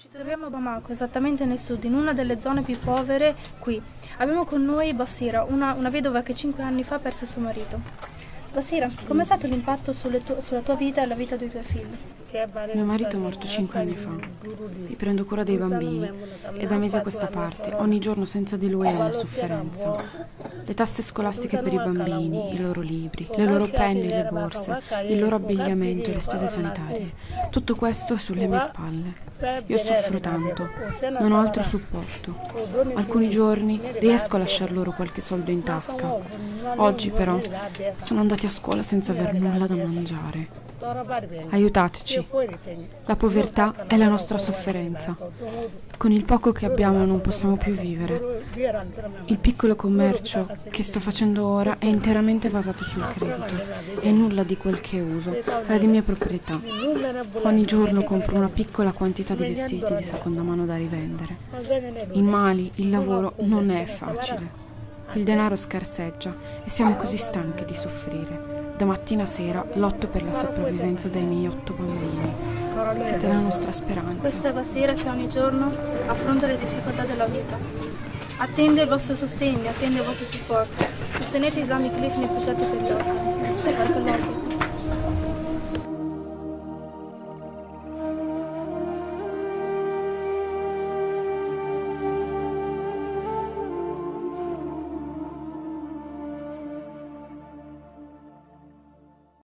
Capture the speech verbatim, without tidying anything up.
Ci troviamo a Bamako, esattamente nel sud, in una delle zone più povere qui. Abbiamo con noi Basira, una, una vedova che cinque anni fa perse suo marito. Basira, com'è stato l'impatto sulle tu- sulla tua vita e la vita dei tuoi figli? Mio marito è morto cinque anni fa. Mi prendo cura dei bambini e da mesi a questa parte, ogni giorno senza di lui è una sofferenza. Le tasse scolastiche per i bambini, i loro libri, le loro penni e le borse, il loro abbigliamento e le spese sanitarie. Tutto questo è sulle mie spalle. Io soffro tanto, non ho altro supporto. Alcuni giorni riesco a lasciar loro qualche soldo in tasca. Oggi però sono andati a scuola senza aver nulla da mangiare. Aiutateci. La povertà è la nostra sofferenza. Con il poco che abbiamo non possiamo più vivere. Il piccolo commercio che sto facendo ora è interamente basato sul credito e nulla di quel che uso è di mia proprietà. Ogni giorno compro una piccola quantità di vestiti di seconda mano da rivendere. In Mali il lavoro non è facile. Il denaro scarseggia e siamo così stanchi di soffrire. Da mattina a sera lotto per la sopravvivenza dei miei otto bambini. Siete la nostra speranza. Questa è Basira che ogni giorno affronta le difficoltà della vita. Attende il vostro sostegno, attende il vostro supporto. Sostenete i esami Cliff nei progetti per gli orfani.